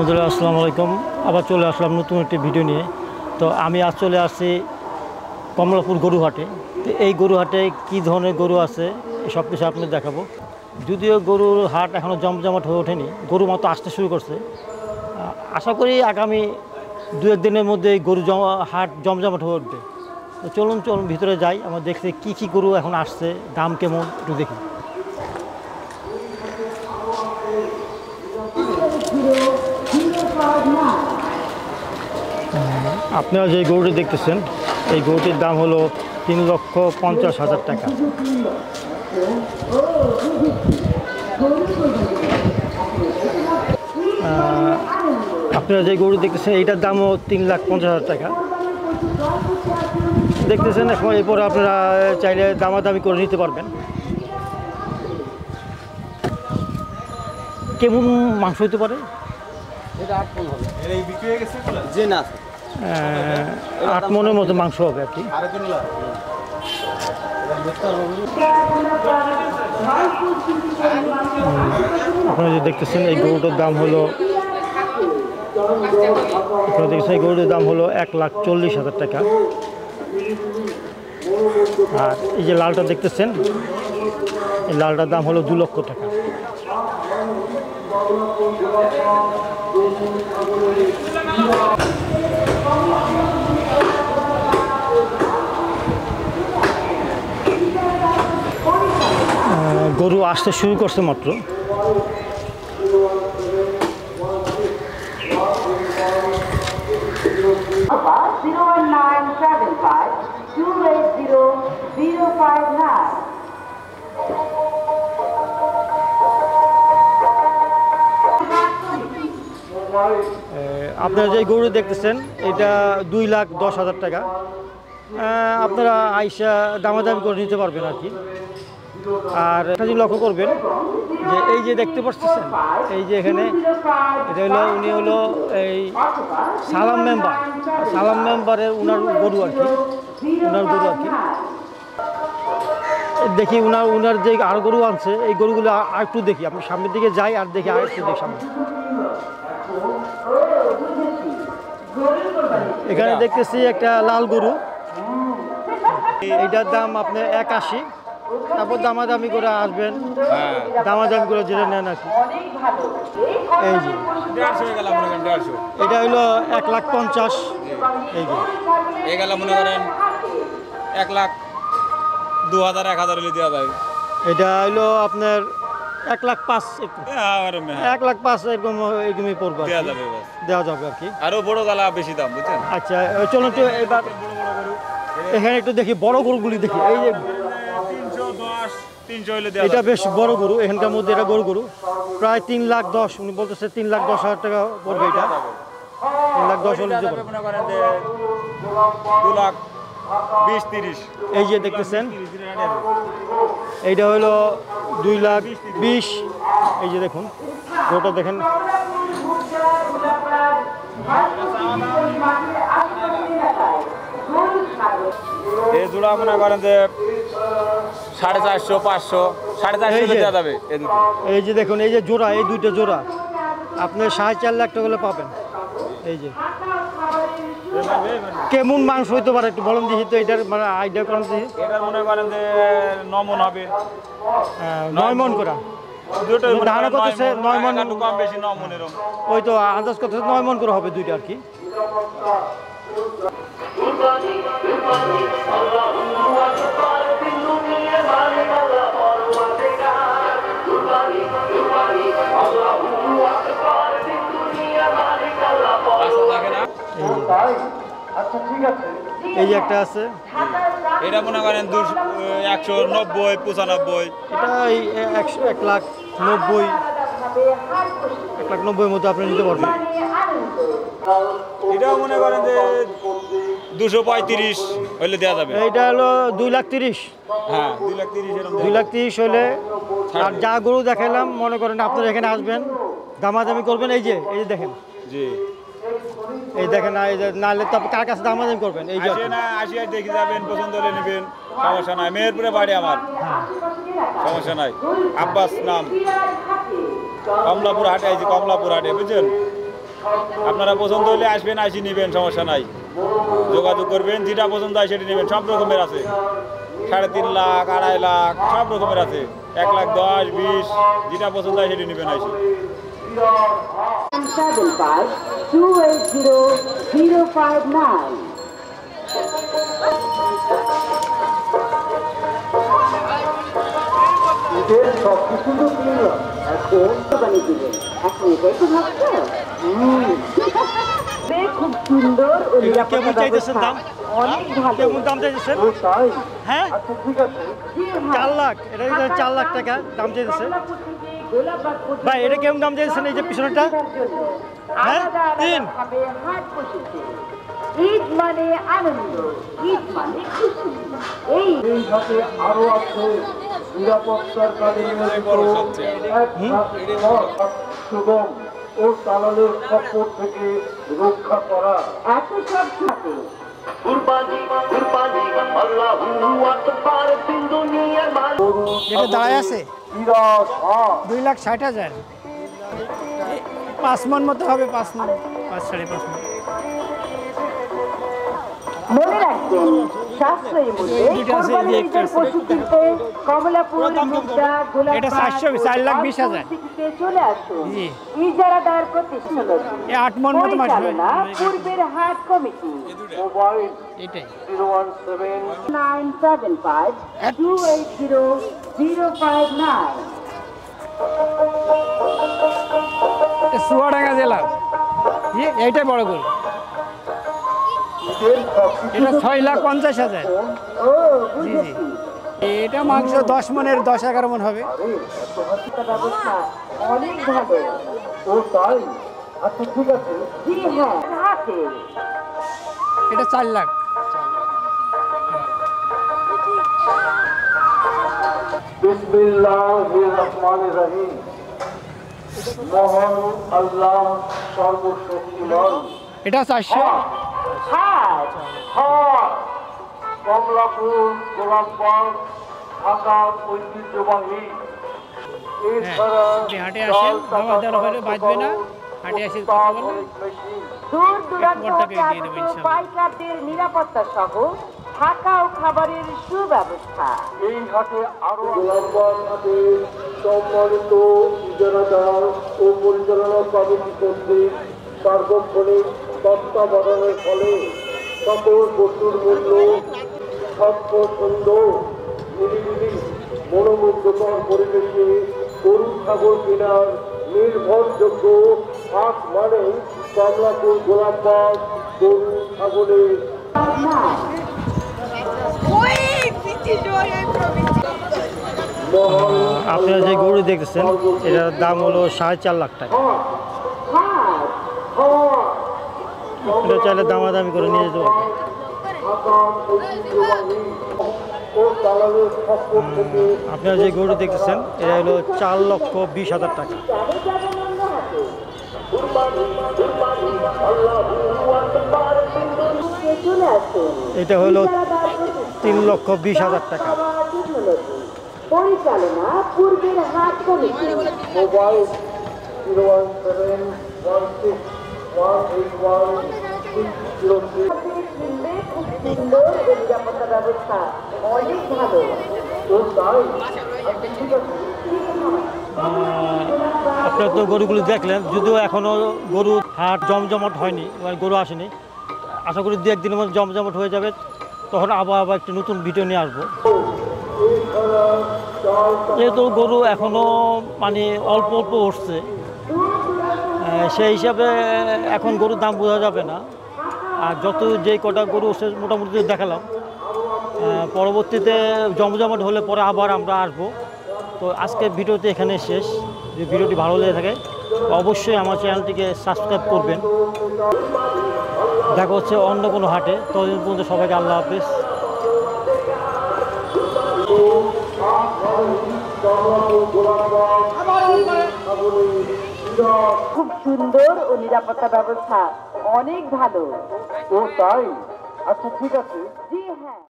বন্ধুরা আসসালামু আলাইকুম। আবার চলে আসলাম নতুন একটি ভিডিও নিয়ে। তো আমি আজ চলে আসছি কমলাপুর গরুহাটে। তো এই গরুহাটে কী ধরনের গরু আছে সব কিছু আপনাদের দেখাবো। যদিও গরুর হাট এখনও জমজমাট হয়ে ওঠেনি, গরু মাত্র আসতে শুরু করছে। আশা করি আগামী দু এক দিনের মধ্যে এই গরু হাট জমজমাট হয়ে উঠবে। তো চলুন ভিতরে যাই, আমরা দেখছি কী গরু এখন আসছে, দাম কেমন একটু দেখি। আপনারা যে গরুটি দেখতেছেন এই গরুটির দাম হলো 3,50,000 টাকা। আপনারা যে গরু দেখতেছেন এইটার দামও 3,50,000 টাকা দেখতেছেন। এখন এরপরে আপনারা চাইলে দামাদামি করে নিতে পারবেন। কেমন মাংস হতে পারে? 8 মনের মতো মাংস হবে আর কি। আপনারা যে দেখতেছেন এই গরুটার দাম হলো এই গরুটার দাম হলো 1,40,000 টাকা। আর এই যে লালটা দেখতেছেন এই লালটার দাম হলো 2 লক্ষ টাকা। গরু আসতে শুরু করছে মাত্র। আপনারা যে গরু দেখতেছেন এটা 2,10,000 টাকা। আপনারা আইসা দামাদামি করে নিতে পারবেন আর কি। আর একটা জিনিস লক্ষ্য করবেন যে এই যে দেখতে পাচ্ছেন এই যে এখানে এটা হলো উনি হলো এই সালাম মেম্বারের উনার গরু আর কি। দেখি উনার যে আর গরু আনছে এই গরুগুলো আর একটু দেখি। আপনি সামনের দিকে যাই আর দেখি আর একটু দেখি সামনে। এখানে দেখতেছি একটা লাল গরু, এইটার দাম আপনি 81। তারপর দামাদামি করে আসবেন, দামাদামি করে জেনে নেন আর কি। এই যে এটা হলো 1,50,000। এই যে এগুলা মনে করেন 1,02,000 1,000 হলে দেওয়া যায়। এটা হলো আপনার 1,05,000 1,05,000 এরকমই পড়বে, দেওয়া যাবে আর কি। আরো বড় গালা বেশি দাম বুঝছেন। আচ্ছা চলুন তো এবার এখানে একটু দেখি বড় গরুগুলি দেখি। এই যে 310 হলে দেওয়া এটা বেশ বড় গরু, এখানকার মধ্যে এটা গরু প্রায় 3,10,000। উনি বলতেছে 3,10,000 টাকা পড়বে। এটা 3,10,000 হলে মনে করেন যে 2,20,30। এই যে দেখতেছেন এইটা হলো 2,20,000। এই যে দেখুন গরুটা দেখেন। এই জোড়া মনে করেন যে 450 500 450 দেওয়া যাবে। এই যে দেখুন এই যে জোড়া, এই দুইটা জোড়া আপনি 4.5 লাখ টাকা হলে পাবেন। এই যে কেমন মাংস হইতে পারে একটু বলেন দেখি তো, এটার মানে আইডিয়া করেন দেখি। এটা মনে করেন যে 9 মণ হবে। 9 মণ করা ধারণা করতেছে 9 মণ, কম বেশি 9 মণ এরকম। ওই তো আন্দাজ করতেছে 9 মণ করে হবে দুইটা আর কি। এই যে একটা আছে, এটা মনে করেন 190 95। এটা 1,90,000 মতো আপনি নিতে পারবেন। এটাও মনে করেন যে 235 হলে দেওয়া যাবে। এইটা হলো 2,30,000। হ্যাঁ 2,30,000 এরকম। 2,30,000 হলে আর যা গরু দেখাইলাম মনে করেন আপনারা এখানে আসবেন, দামাদামি করবেন। এই যে দেখেন, জি এই দেখেন না, এই যে নাহলে তো কার কাছে দামাদামি করবেন। এই যে আসি দেখে যাবেন, পছন্দ হলে নেবেন, সমস্যা নাই। মেহেরপুরে বাড়ি আমার, সমস্যা নাই। আব্বাস নাম, কমলাপুর হাটে আইছি, কমলাপুর হাটে বুঝছেন। আপনারা পছন্দ হলে আসবেন, আসি নেবেন, সমস্যা নাই। যোগাযোগ করবেন, যেটা পছন্দ হয় সেটা নেবেন। সব রকমের আছে, 3.5 লাখ, 2.5 লাখ, সব রকমের আছে। 1 লাখ 10, 20, যেটা পছন্দ হয় সেটা নেবেন আসি। 75280059 এদের সব কিছু তো কিনলাম, এখন বানিয়ে দিবেন। এখন এটাই তো ভাবছো? খুব সুন্দর ও নিরাপত্তা কেমন চাইতেছেন ব্যবস্থা দাম? অনেক ভালো। কেমন দাম চাইতেছেন? ও তাই? হ্যাঁ, আচ্ছা ঠিক আছে। 4 লাখ, এটা 4 লাখ টাকা দাম চাইতেছে। ভাই, এটা কেমন দাম চাইছেন এই যে পিছনেরটা? হ্যাঁ, 3। ঈদ মানে আনন্দ, ঈদ মানে খুশি। এই সাথে আরো আছে নিরাপত্তার কাজে সুগম ও দালালের খপ্পর থেকে রক্ষা করা। এত সব সাথে যেটা দাঁড়ায় আছে 2,60,000, 5 মণ মতো হবে, 5 মণ, 5.5 মণ। মনে রাখবেন, সাশ্রয়ী মূল্যে কোরবানির ঈদের পশু কিনতে কমলাপুর, মুগদা, এটা 4,20,000 থেকে চলে আসুন। জি। ইজারাদার প্রতিষ্ঠান, 8 মণ মতো মাছ হবে। পরিচালনা পূর্বের হাট কমিটি। মোবাইল এটাই 01792800059। এটা চুয়াডাঙ্গা জেলা। এইটাই বড় গরু। এটা 6,50,000। ও জি জি, এটা মাংস 10 মণের 10-11 মণ হবে। ব্যবস্থা অনেক ভালো। ও তাই? আচ্ছা ঠিক আছে। জি হ্যাঁ, হাতে এটা 4 লাখ। বিসমিল্লাহির রহমানির রহিম। মহান আল্লাহ সর্বশক্তিমান। এটা 400। হাট হাট কমলাপুর, গোলাপবাগ, ঢাকা ঐতিহ্যবাহী। এছাড়া আপনি হাটে আসেন, বাবা দেওয়ার হলে বাঁচবে না। হাটে আসে কথা বলেন, দূর দূরান্ত একবারটা পেয়ে দিয়ে হতে দেবো আগত ইনশাআল্লাহ। পাইকারদের নিরাপত্তা সহ থাকা ও খাবারের সুব্যবস্থা। এই হাটে আরো গোলাপবাগ হাটে সম্মানিত ইজারাদার ও পরিচালনা কমিটি কর্তৃক সার্বক্ষণিক তত্ত্বাবধানের ফলে সকল বস্তুর মূল্য স্বচ্ছন্দ নিরিবিলি মনোমুগ্ধকর পরিবেশে গরু ছাগল কেনার নির্ভরযোগ্য হাট মানে কমলাপুর, গোলাপবাগ গরু ছাগলের। আপনারা যে গরু দেখতেছেন, এটার দাম হলো 4.5 লাখ টাকা। এটা চাইলে দামাদামি করে নিয়ে যেতে পারবেন। আপনারা যে গরু দেখতেছেন, এটা হলো 4,20,000 টাকা। এটা হলো 3,20,000 টাকা। পরিচালনা পূর্বের হাট কমিটি। মোবাইল 01716816303। নিরাপত্তা ব্যবস্থা অনেক ভালো। আপনারা তো গরুগুলো দেখলেন, যদিও এখনও গরু হাট জমজমাট হয়নি, মানে গরু আসেনি। আশা করি 2-1 দিনের মধ্যে জমজমাট হয়ে যাবে, তখন আবার একটি নতুন ভিডিও নিয়ে আসবো। যেহেতু গরু এখনও মানে অল্প অল্প উঠছে, সেই হিসাবে এখন গরুর দাম বোঝা যাবে না। আর যত যেই কটা গরু উঠছে মোটামুটি দেখালাম, পরবর্তীতে জমজমাট হলে পরে আবার আমরা আসবো। তো আজকের ভিডিওটি এখানে শেষ। যদি ভিডিওটি ভালো লেগে থাকে অবশ্যই আমার চ্যানেলটিকে সাবস্ক্রাইব করবেন। দেখা হচ্ছে অন্য কোনো হাটে। ততদিন পর্যন্ত সবাইকে আল্লাহ হাফেজ। খুব সুন্দর ও নিরাপত্তা ব্যবস্থা অনেক ভালো। ও তাই? আচ্ছা ঠিক আছে। জি হ্যাঁ।